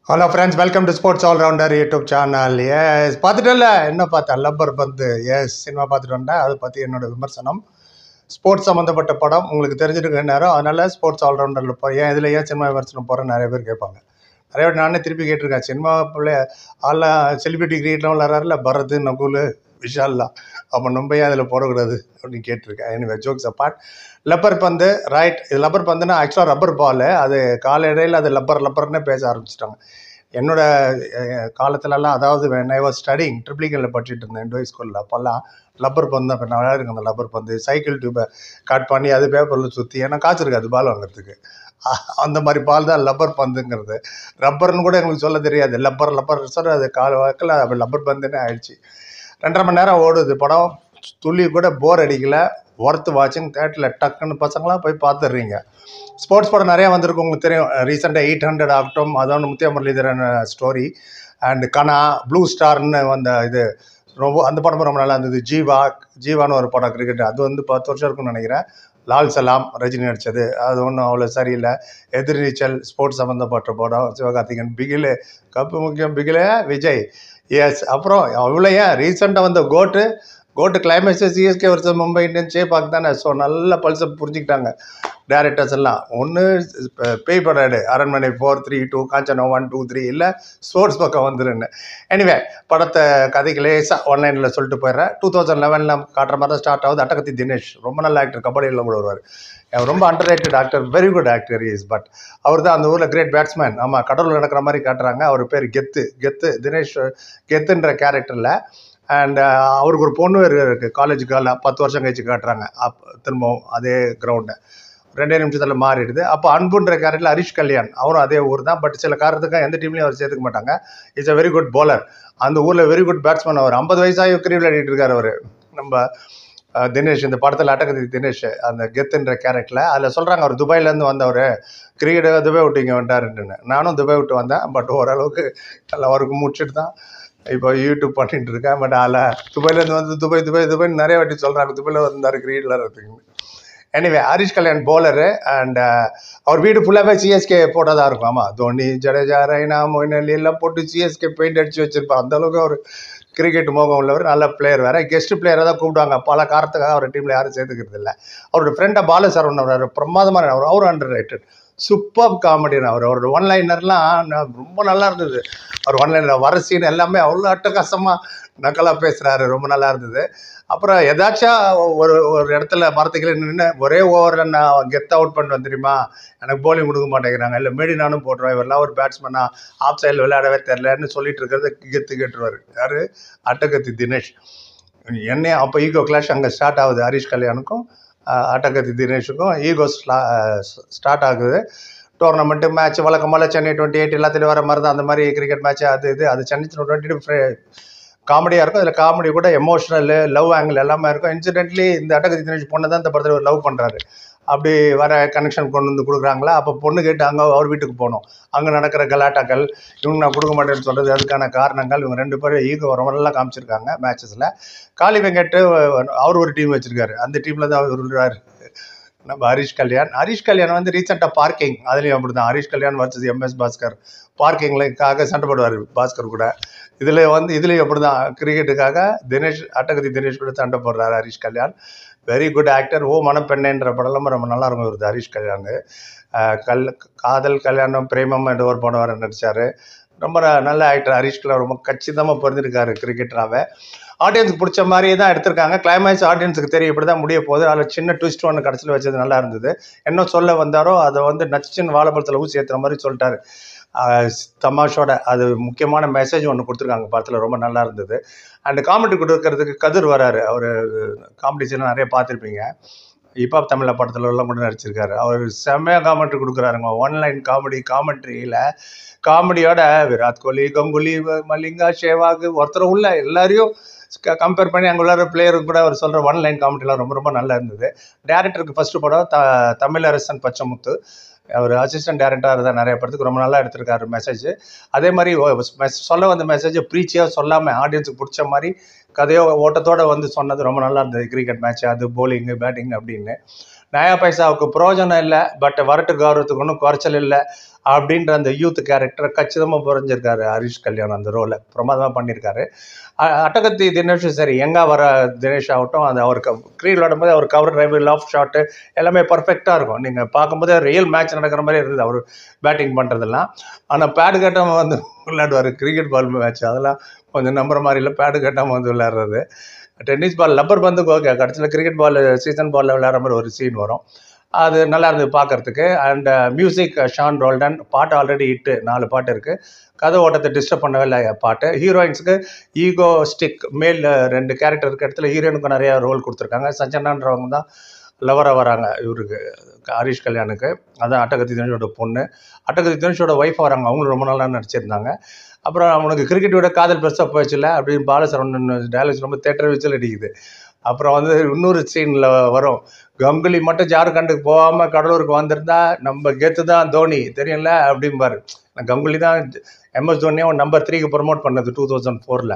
Hello friends, welcome to sports allrounder YouTube channel. Yes, பார்த்துட்டல என்ன பார்த்தேன்? லப்பர் பந்து. எஸ், சினிமா பார்த்துட்டு வந்தேன். அதை பற்றி என்னோட விமர்சனம். ஸ்போர்ட்ஸ் சம்மந்தப்பட்ட படம் உங்களுக்கு தெரிஞ்சிருக்க நேரம், அதனால ஸ்போர்ட்ஸ் ஆல்ரவுண்டரில் ஏன் இதில் ஏன் சினிமா விமர்சனம் போகிறேன் நிறைய பேர் கேட்பாங்க. நிறைய பேர் நானே திருப்பி கேட்டிருக்கேன். சினிமா பிள்ளை ஆள்லாம் செலிபிரிட்டி கிரியேட்லாம் விளாட்றாருல, பரத், நகுல், விஷால்லாம், அப்போ நம்ம ஏன் அதில் போடக்கூடாது அப்படின்னு கேட்டிருக்கேன். Anyway, jokes apart. Lubber Pandhu, right. இது லப்பர் பந்துன்னா ஆக்சுவலாக ரப்பர் பால். அது காலையிடையில் அது லப்பர்னே பேச ஆரம்பிச்சிட்டாங்க. என்னோட காலத்துலலாம், அதாவது when I was studying ட்ரிப்ளிகனில் படிச்சுட்டு இருந்தேன் இண்டோ ஸ்கூலில், அப்போல்லாம் லப்பர் பந்து தான். இப்போ நான் விளையாடுங்க அந்த லப்பர் பந்து, சைக்கிள் டியூப்பை கட் பண்ணி அது பேப்பரில் சுற்றி, ஏன்னா காய்ச்சிருக்கு இருக்காது பால் வாங்குறதுக்கு. அந்த மாதிரி பால் தான் லப்பர் பந்துங்கிறது. ரப்பர்னு கூட எங்களுக்கு சொல்ல தெரியாது. லப்பர் சார், அது கால வாக்கில் அப்படி லப்பர் பந்துன்னு ஆயிடுச்சு. 2.5 மணி நேரம் ஓடுது படம். துள்ளி கூட போர் அடிக்கல. ஒர்த்து வாட்சிங். தேட்டரில் டக்குன்னு பசங்களாம் போய் பார்த்துடுறீங்க. ஸ்போர்ட்ஸ் படம் நிறையா வந்திருக்கு, உங்களுக்கு தெரியும். ரீசெண்டாக 800 ஆகட்டும், அதோட Muttiah Muralitharan story, and Kanaa, blue ஸ்டார்னு வந்த இது ரொம்ப, அந்த படமும் ரொம்ப நல்லா இருந்தது. ஜீவான்னு ஒரு படம் கிரிக்கெட், அது வந்து 10 வருஷம் இருக்குன்னு நினைக்கிறேன். லால் சலாம், ரஜினி நடித்தது, அது ஒன்றும் அவ்வளோ சரியில்லை. எதிர்நீச்சல், ஸ்போர்ட்ஸ் சம்மந்தப்பட்ட படம், சிவகார்த்திகன். பிகிலு, கப்பு முக்கியம், பிகிலே, விஜய். எஸ். அப்புறம் அவ்வளோ ஏன் ரீசெண்டாக வந்த GOAT climax CSK versus Mumbai Indians Chepauk தானே. ஸோ நல்ல பல்ஸை புரிஞ்சுக்கிட்டாங்க டேரக்டர்ஸ் எல்லாம். ஒன்று பேய் படம், அரண்மனை 4, 3, 2, காஞ்சனா 1, 2, 3, இல்லை ஸ்போர்ட்ஸ் பக்கம் வந்துருன்னு. எனிவே, படத்தை கதைக்கு லேசாக ஆன்லைனில் சொல்லிட்டு போயிடுறேன். 2011 காட்டுற மாதிரி தான் ஸ்டார்ட் ஆகுது. அட்டகத்தி தினேஷ் ரொம்ப நல்ல ஆக்டர், கபடியில் கூட வருவார். ரொம்ப underrated actor, very good actor is. But அவர் தான் அந்த ஊரில் கிரேட் பேட்ஸ்மேன். ஆமாம், கடவுள் நடக்கிற மாதிரி காட்டுறாங்க. அவர் பேர் கெத்து தினேஷ். கெத்துன்ற கேரக்டரில். அண்ட் அவருக்கு ஒரு பொண்ணு இருக்குது, காலேஜ் கேர்ளாக. 10 வருஷம் கழிச்சு காட்டுறாங்க. திரும்பவும் அதே கிரவுண்டை 2 நிமிஷத்தில் மாறிடுது. அப்போ அன்புன்ற கேரக்டரில் ஹரிஷ் கல்யாண், அவரும் அதே ஊர் தான். பட் சில காரணத்துக்கு எந்த டீம்லையும் அவர் சேர்த்துக்க மாட்டாங்க. It's a very good bowler. அந்த ஊரில் வெரி குட் பேட்ஸ்மேன். அவர் 50 வயசாகி கிரிக்கெட் விளையாடிட்டு இருக்கார் அவர். நம்ம தினேஷ், இந்த படத்தில் அட்டகத்தி தினேஷ், அந்த கெத்துன்ற கேரக்டரில். அதில் சொல்கிறாங்க, அவர் துபாயிலேருந்து வந்தவர், கிரிக்கெட்டை துபாய் விட்டு இங்கே வந்துட்டாருன்னு. நானும் துபாய் விட்டு வந்தேன். பட் ஓரளவுக்கு நல்லா அவருக்கு முடிச்சுட்டு தான் இப்போ யூடியூப் பண்ணிட்டு இருக்கேன். பட் அதில் துபாயிலேருந்து வந்து துபாய்ன்னு நிறைய வாட்டி சொல்கிறாங்க, துபாயில் வந்தார் கிரிக்கெட் விளையாடுறதுக்கு. Anyway, Harish Kalyan bowler. And அவர் வீடு ஃபுல்லாகவே சிஎஸ்கே போட்டதாக இருக்கும். ஆமாம், தோனி, ஜடேஜா, ரெய்னா, மொயின் அலி எல்லாம் போட்டு சிஎஸ்கே பெயிண்ட் அடித்து வச்சுருப்பார். அந்தளவுக்கு அவர் கிரிக்கெட் மோகம் உள்ளவர், நல்ல பிளேயர். வேறு கெஸ்ட் பிளேயரை தான் கூப்பிடுவாங்க. பல காரணத்துக்காக அவர் டீமில் யாரும் சேர்த்துக்கிறது இல்லை. அவரோட ஃப்ரெண்டாக பாலசரவன் அவர் பிரமாதமான, அவரும் அண்டர் ரேட்டட். சூப்பர் காமெடின்னு. அவரோட ஒன்லைனர்லாம் ரொம்ப நல்லா இருந்தது. அவர் ஒன்லைனர் வர சீன் எல்லாமே அவ்வளோ அட்டகாசமாக நக்கலாக பேசுகிறாரு, ரொம்ப நல்லா இருந்தது. அப்புறம் ஏதாச்சும் ஒரு இடத்துல மரத்துக்கில் நின்று ஒரே ஓவரில் நான் கெத் அவுட் பண்ணிட்டு வந்துடுமா, எனக்கு போலிங் கொடுக்க மாட்டேங்கிறாங்க, இல்லை மேடி நானும் போட்டுருவேன், இவரெல்லாம் ஒரு பேட்ஸ்மேனா ஆஃப் சைடில் விளையாடவே தெரிலன்னு சொல்லிட்டு இருக்கிறத கெட்டுருவார். யார்? அட்டகத்தி தினேஷ். என்னையே அப்போ ஈகோ கிளாஷ் அங்கே ஸ்டார்ட் ஆகுது. ஹரிஷ் கல்யாணுக்கும் அட்டகத்தி தினேஷுக்கும் ஈகோ ஸ்டார்ட் ஆகுது. டோர்னமெண்ட்டு மேட்ச் வழக்கம் போல் சென்னை 28 எல்லாத்துலேயும் வர மாதிரி தான். அந்த மாதிரி கிரிக்கெட் மேட்ச்சு அது சென்னை 20 காமெடியாக இருக்கும். அதில் காமெடி கூட எமோஷ்னல், லவ் ஆங்கிள் எல்லாமே இருக்கும். இன்சிடென்ட்லி இந்த அட்டகத்தி தினேஷ் பொண்ணு தான் இந்த படத்தில் ஒரு லவ் பண்ணுறாரு. அப்படி வர கனெக்ஷன் கொண்டு வந்து கொடுக்குறாங்களா. அப்போ பொண்ணு கேட்டு அங்கே அவர் வீட்டுக்கு போகணும். அங்கே நடக்கிற கலாட்டாக்கள், இவங்க நான் கொடுக்க மாட்டேன்னு சொல்கிறது, அதுக்கான காரணங்கள், இவங்க 2 பேரும் ஈகோ ரொம்ப நல்லா காமிச்சிருக்காங்க மேட்சஸில். காளி வெங்கட் அவர் ஒரு டீம் வச்சுருக்காரு. அந்த டீமில் தான் அவர் விடுறாரு நம்ம ஹரிஷ் கல்யாண் வந்து ரீசெண்டாக பார்க்கிங், அதுலேயும் அப்படி தான். ஹரிஷ் கல்யாண் வர்சஸ் MS பாஸ்கர், பார்க்கிங்காக சண்டை போடுவார் பாஸ்கர் கூட. இதுலேயும் அப்படி தான், கிரிக்கெட்டுக்காக அட்டகத்தி தினேஷ் கூட சண்டை போடுறாரு Harish Kalyan. Very good actor. ஓ மனப்பெண்ணேன்ற படம்லாம் ரொம்ப நல்லா இருக்கும் வருது ஹரிஷ் கல்யாண். காதல் கல்யாணம் பிரேமம் என்ற ஒரு படம் வர நடித்தார். ரொம்ப நல்ல ஆக்டர் ஹரிஷ் கல்யாண். ரொம்ப கச்சிதமாக பொருந்திருக்காரு கிரிக்கெட்டராகவே. ஆடியன்ஸுக்கு பிடிச்ச மாதிரியே தான் எடுத்திருக்காங்க. கிளைமேக்ஸ் ஆடியன்ஸுக்கு தெரியும் இப்படி தான் முடிய போகுது. அதில் சின்ன ட்விஸ்ட் ஒன்று கடைசியில் வச்சது நல்லா இருந்தது. என்ன சொல்ல வந்தாரோ அதை வந்து நச்சுன்னு வாழைப்பழத்தில் ஊசி ஏற்றுற மாதிரி சொல்லிட்டாரு. தமாஷோட அது முக்கியமான மெசேஜ் ஒன்று கொடுத்துருக்காங்க படத்தில், ரொம்ப நல்லா இருந்தது. அண்ட் காமெடி கொடுக்கறதுக்கு கதிர் வராரு. அவர் காமெடி சீன் நிறைய பார்த்துருப்பீங்க. இப்போ தமிழ் படத்துல எல்லாம் கூட நடிச்சிருக்காரு. அவர் செம்மையாக காமெண்ட்ரி கொடுக்குறாருங்க. ஒன்லைன் காமெண்ட்ரியில் காமெடியோட விராட் கோலி, கங்குலி, மலிங்கா, ஷேவாக், ஒருத்தர் உள்ள எல்லாரையும் கம்பேர் பண்ணி அங்கே உள்ள பிளேயருக்கு கூட அவர் சொல்கிற ஒன்லைன் காமெடிலாம் ரொம்ப ரொம்ப நல்லா இருந்தது. டேரக்டருக்கு ஃபஸ்ட்டு படம் தமிழரசன் பச்சைமுத்து. அவர் அசிஸ்டன்ட் டேரக்டராக தான் நிறைய படத்துக்கு ரொம்ப நல்லா எடுத்திருக்காரு மெசேஜ். அதே மாதிரி சொல்ல வந்த மெசேஜை ப்ரீச்சியாக சொல்லாமல் ஆடியன்ஸுக்கு பிடிச்ச மாதிரி கதையோ ஓட்டத்தோடு வந்து சொன்னது ரொம்ப நல்லா இருந்தது. கிரிக்கெட் மேட்ச், அது போலிங்கு, பேட்டிங் அப்படின்னு. நயா பைசாவுக்கு பிரயோஜனம் இல்லை. பட் வரட்டு கௌரவத்துக்கு ஒன்றும் குறைச்சல் இல்லை. அப்படின்ற அந்த யூத் கேரக்டரை கச்சிதமாக புரிஞ்சிருக்காரு ஹரிஷ் கல்யாண். அந்த ரோலை பிரமாதமாக பண்ணியிருக்காரு. அட்டகத்தி தினேஷ் சரி, எங்கே வர தினேஷ் ஆகட்டும், அந்த அவருக்கு க்ரீல் விளாடும்போது அவர் கவர் டிரைவ், லாஃப் ஷாட்டு எல்லாமே பர்ஃபெக்டாக இருக்கும். நீங்கள் பார்க்கும்போது ரியல் மேட்ச் நடக்கிற மாதிரி இருந்தது அவர் பேட்டிங் பண்ணுறதெல்லாம். ஆனால் பேடு கட்டாமல் வந்து விளையாடுவார் கிரிக்கெட் பால் மேட்ச், அதெல்லாம் கொஞ்சம் நம்புற மாதிரி இல்லை. பேடு கட்டாமல் வந்து விளையாடுறது. Tennis ball Lubber Pandhu okay, கடைசியில் கிரிக்கெட் பால் சீசன் பாலில் விளையாடுற மாதிரி ஒரு சீன் வரும். அது நல்லா இருந்தது பார்க்குறதுக்கு. அண்ட் மியூசிக் ஷான் ரோல்டன், பாட்டு ஆல்ரெடி ஹிட்டு, 4 பாட்டு இருக்குது. கதை ஓட்டத்தை டிஸ்டர்ப் பண்ணவே இல்லை பாட்டு. ஹீரோயின்ஸுக்கு ஈகோ ஸ்டிக் மேல் 2 கேரக்டர் இருக்க இடத்துல ஹீரோயினுக்கு நிறையா ரோல் கொடுத்துருக்காங்க. சஞ்சனான்றவங்க தான் லவராக வராங்க இவருக்கு, ஹரிஷ் கல்யாணுக்கு. அதான் அட்டகத்தி தினேஷோட பொண்ணு. அட்டகத்தி தினேஷோட ஒய்ஃப் வராங்க, அவங்களும் ரொம்ப நாளாக நடிச்சிருந்தாங்க. அப்புறம் அவனுக்கு கிரிக்கெட்டோட காதல் பெருசாக போயிடுச்சுல அப்படின்னு பாலசரவணன் டைலாக்ஸ் ரொம்ப தேட்டர் வச்சு அடிக்குது. அப்புறம் வந்து இன்னொரு சீனில் வரும், கங்குலி மட்டும் ஜார்க்கண்டுக்கு போகாமல் கடலூருக்கு வந்திருந்தா நம்ம கெத்து தான் தோனி தெரியும்ல அப்படிம்பாரு. கங்குலி தான் MS தோனியை நம்பர் 3க்கு ப்ரமோட் பண்ணது 2004.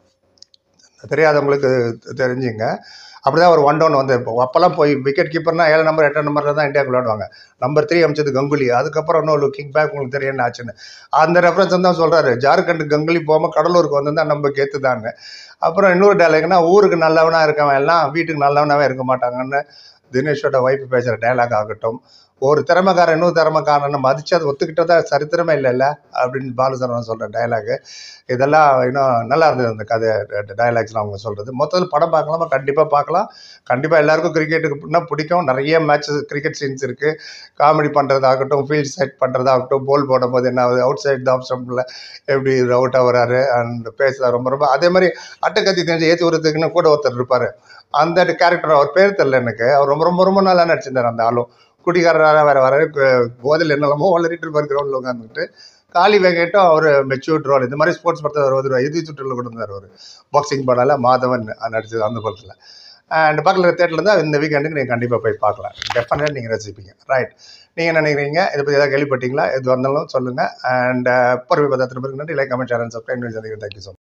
தெரியாதவங்களுக்கு தெரிஞ்சுங்க. அப்படி தான் ஒரு 1 டவுன் வந்து இப்போ அப்போல்லாம் போய் விக்கெட் கீப்பர்னா 7 நம்பர் 8 நம்பரில் தான் இந்தியாவுக்கு விளையாடுவாங்க. நம்பர் 3 அமைச்சது கங்குலி. அதுக்கப்புறம் இன்னும் லுக்கிங் பேக் உங்களுக்கு தெரியும் என்ன ஆச்சுன்னு. அந்த ரெஃபரன்ஸ் தான் சொல்கிறாரு, ஜார்க்கண்டு கங்குலி போகாமல் கடலூருக்கு வந்திருந்தா நம்ம கேத்து தான்னு. அப்புறம் இன்னொரு டைலாக்னா, ஊருக்கு நல்லவனாக இருக்கவன் எல்லாம் வீட்டுக்கு நல்லவனாகவே இருக்க மாட்டாங்கன்னு தினேஷோட ஒய்ஃப் பேசுகிற டைலாக் ஆகட்டும். ஒரு திறமைக்காரன் இன்னொரு திறமைக்காரனை மதித்து அதை ஒத்துக்கிட்டதா சரித்திரமே இல்லைல்ல அப்படின்னு பாலசரவணன் சொல்கிற டைலாகு. இதெல்லாம் இன்னும் நல்லா இருந்தது அந்த கதை டைலாக்ஸ்லாம் அவங்க சொல்கிறது. மொத்தத்தில் படம் பார்க்கலாமா? கண்டிப்பாக பார்க்கலாம். கண்டிப்பாக எல்லாருக்கும் கிரிக்கெட்டுக்குன்னா பிடிக்கும். நிறைய மேட்சஸ் கிரிக்கெட் சீன்ஸ் இருக்குது. காமெடி பண்ணுறதாகட்டும், ஃபீல்ட் செட் பண்ணுறதாகட்டும், போல் போடும்போது என்ன ஆகுது, அவுட் சைட் த ஆஃப் ஸ்டம்பில் எப்படி அவுட்டாக வராரு அண்ட் பேசுகிறார் ரொம்ப ரொம்ப. அதே மாதிரி அட்டகத்தி தெரிஞ்சு ஏற்றி விடுறதுக்குன்னு கூட ஒருத்தர் இருப்பார். அந்த கேரக்டர் அவர் பேர் தெரியல எனக்கு. அவர் ரொம்ப ரொம்ப ரொம்ப நல்லா நடிச்சிருந்தார். அந்த ஆளும் குடிகாரராக வர போதில் என்னெல்லாமோ வளரிட்டு இருப்பார் கிரவுண்டில் உட்காந்துக்கிட்டு. காளி வெங்கட்டும் அவர் மெச்சூர்ட் ரோல். இந்த மாதிரி ஸ்போர்ட்ஸ் படத்தில் வருவார். இது சுற்றில் கூட இருந்தார் ஒரு பாக்ஸிங் படால மாதவன் நடிச்சது அந்த படத்தில். அண்ட் பக்கத்தில் தேட்டரில் தான் இந்த வீக்கெண்டுக்கு நீங்கள் கண்டிப்பாக போய் பார்க்கலாம். டெஃபினட்டாக நீங்கள் ரசிப்பீங்க. ரைட், நீங்கள் என்ன நினைக்கிறீங்க? இதை பற்றி எதாவது கேள்விப்பட்டீங்களா? எது வந்தாலும் சொல்லுங்கள். அண்ட் பொறுமை பத்திரத்திற்கு நன்றி. Like, comment, share and subscribe. Thank you so much.